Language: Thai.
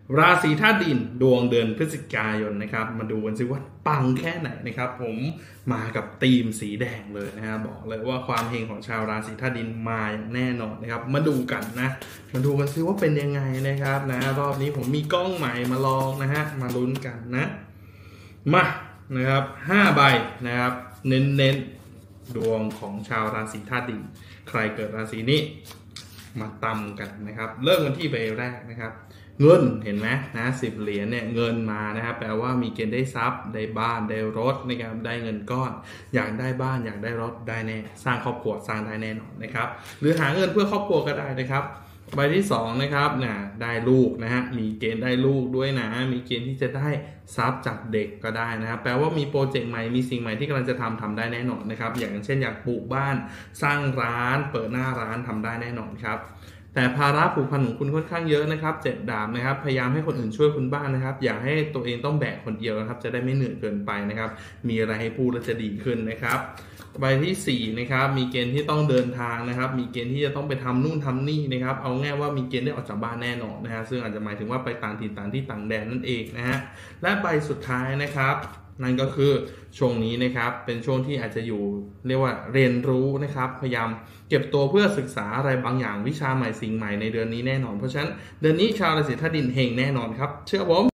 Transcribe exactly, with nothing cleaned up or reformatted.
ราศีธาตุดินดวงเดือนพฤศจิกายนนะครับมาดูกันซิว่าปังแค่ไหนนะครับผมมากับธีมสีแดงเลยนะฮะบอกเลยว่าความเฮงของชาวราศีธาตุดินมาอย่างแน่นอนนะครับมาดูกันนะมาดูกันซิว่าเป็นยังไงนะครับนะรอบนี้ผมมีกล้องใหม่มาลองนะฮะมาลุ้นกันนะมานะครับห้าใบนะครับเน้นๆดวงของชาวราศีธาตุดินใครเกิดราศีนี้มาตำกันนะครับเริ่มกันที่ใบแรกนะครับเงินเห็นไหมนะสิบเหรียญเนี่ยเงินมานะครับแปลว่ามีเกณฑ์ได้ทรัพย์ได้บ้านได้รถนะครับได้เงินก้อนอยากได้บ้านอยากได้รถได้แน่สร้างครอบครัวสร้างได้แน่นอนนะครับหรือหาเงินเพื่อครอบครัวก็ได้นะครับใบที่สองนะครับนะได้ลูกนะฮะมีเกณฑ์ได้ลูกด้วยนะมีเกณฑ์ที่จะได้ทรัพย์จากเด็กก็ได้นะครับแปลว่ามีโปรเจกต์ใหม่มีสิ่งใหม่ที่กำลังจะทำทำได้แน่นอนนะครับอย่างเช่นอยากปลูกบ้านสร้างร้านเปิดหน้าร้านทำได้แน่นอนครับแต่ภาระผูกพันของคุณค่อนข้างเยอะนะครับเจ็ดดาบนะครับพยายามให้คนอื่นช่วยคุณบ้าง นะครับอย่าให้ตัวเองต้องแบกคนเดียวนะครับจะได้ไม่เหนื่อยเกินไปนะครับมีอะไรให้พูดแล้วจะดีขึ้นนะครับใบที่สี่นะครับมีเกณฑ์ที่ต้องเดินทางนะครับมีเกณฑ์ที่จะต้องไปทำนู่นทำนี่นะครับเอาง่ายว่ามีเกณฑ์ได้ออกจากบ้านแน่นอนนะฮะซึ่งอาจจะหมายถึงว่าไปต่างถิ่นต่างที่ต่างแดนนั่นเองนะฮะและใบสุดท้ายนะครับนั่นก็คือช่วงนี้นะครับเป็นช่วงที่อาจจะอยู่เรียกว่าเรียนรู้นะครับพยายามเก็บตัวเพื่อศึกษาอะไรบางอย่างวิชาใหม่สิ่งใหม่ในเดือนนี้แน่นอนเพราะฉะนั้นเดือนนี้ชาวราศีธาตุดินเฮงแน่นอนครับเชื่อผม